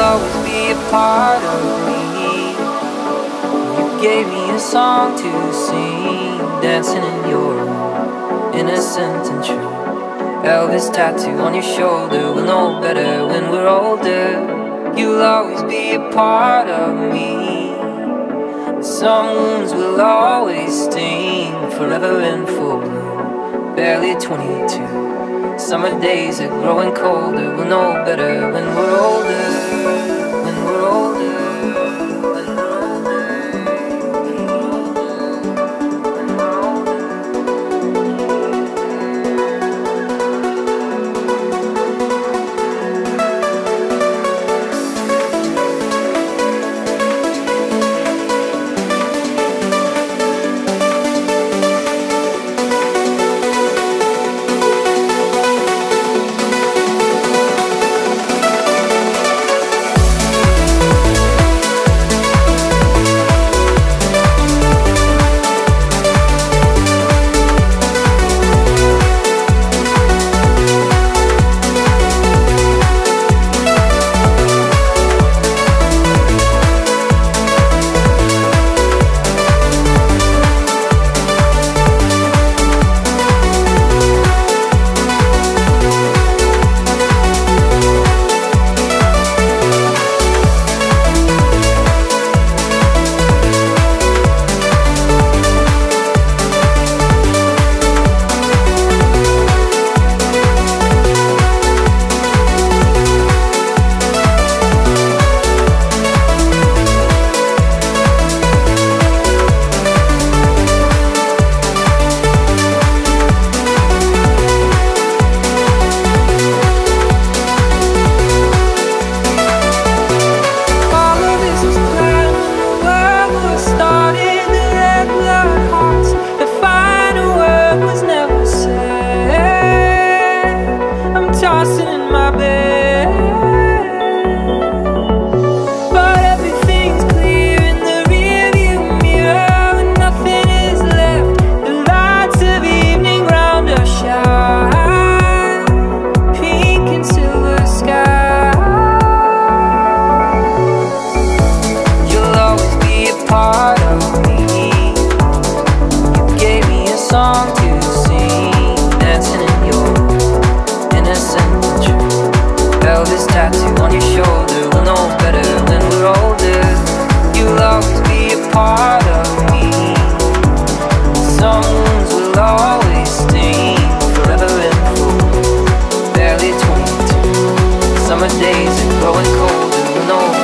always be a part of me. You gave me a song to sing, dancing in your room, innocent and true. Elvis tattoo on your shoulder, we'll know better when we're older. You'll always be a part of me. Some wounds will always sting, forever in full bloom, barely 22. Summer days are growing colder, we'll know better when we're older. When we're older. Summer days are growing colder, we'll know